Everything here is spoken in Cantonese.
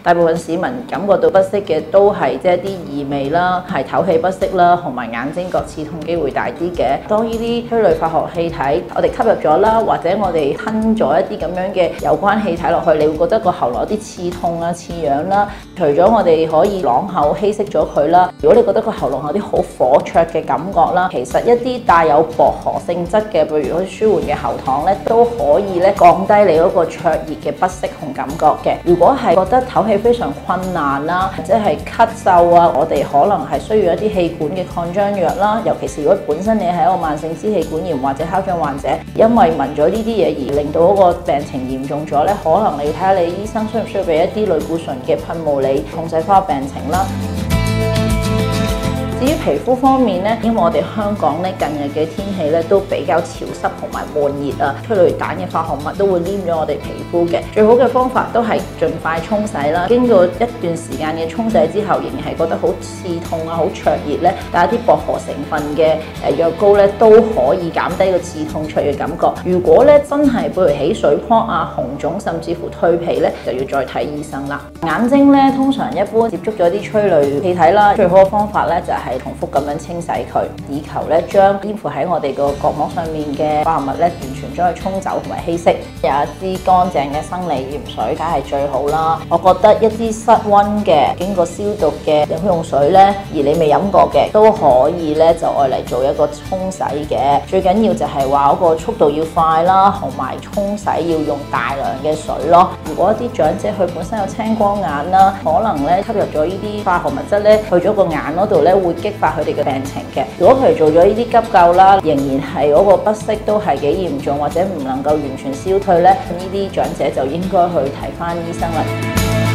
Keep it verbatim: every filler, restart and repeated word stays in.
大部分市民感覺到不適嘅都係即係啲異味啦，係唞氣不適啦，同埋眼睛角刺痛機會大啲嘅。當呢啲催淚化學氣體我哋吸入咗啦，或者我哋吞咗一啲咁樣嘅有關氣體落去，你會覺得個喉嚨有啲刺痛啊、刺癢啦。除咗我哋可以啷口稀釋咗佢啦，如果你覺得個喉嚨有啲好火灼嘅感覺啦，其實一啲帶有薄荷性質嘅，譬如好似舒緩嘅喉糖咧，都可以咧降低你嗰個灼熱嘅不適同感覺嘅。如果係覺得唞氣非常困難啦，或者係咳嗽啊，我哋可能係需要一啲氣管嘅擴張藥啦。尤其是如果本身你係一個慢性支氣管炎或者哮喘患者，因為聞咗呢啲嘢而令到嗰個病情嚴重咗咧，可能你要睇下你醫生需唔需要俾一啲類固醇嘅噴霧你控制翻個病情啦。至於皮膚方面咧，因為我哋香港咧近日嘅天氣咧都比較潮濕同埋悶熱啊，催淚彈嘅化學物都會黏咗我哋皮膚嘅。最好嘅方法都係盡快沖洗啦。經過一段時間嘅沖洗之後，仍然係覺得好刺痛啊、好灼熱咧，帶一啲薄荷成分嘅誒藥膏咧都可以減低個刺痛灼嘅感覺。如果咧真係譬如起水泡啊、紅腫甚至乎蛻皮咧，就要再睇醫生啦。眼睛咧通常一般接觸咗啲催淚氣體啦，最好嘅方法咧就係、是重複咁樣清洗佢，以求咧將黏附喺我哋個角膜上面嘅化合物咧完全將佢沖走同埋稀釋。有一支乾淨嘅生理鹽水梗係最好啦。我覺得一支室溫嘅經過消毒嘅飲用水咧，而你未飲過嘅都可以咧就愛嚟做一個沖洗嘅。最緊要就係話嗰個速度要快啦，同埋沖洗要用大量嘅水咯。如果一啲長者佢本身有青光眼啦，可能咧吸入咗呢啲化學物質咧去咗個眼嗰度咧會激發佢哋嘅病情嘅。如果佢哋做咗呢啲急救啦，仍然係嗰個不適都係幾嚴重，或者唔能夠完全消退咧，呢啲長者就應該去睇返醫生啦。